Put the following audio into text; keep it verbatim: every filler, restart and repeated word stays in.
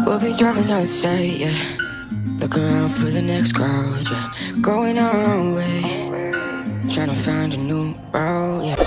We'll be driving down the state, yeah. Looking around for the next crowd, yeah. Going our own way, trying to find a new route, yeah.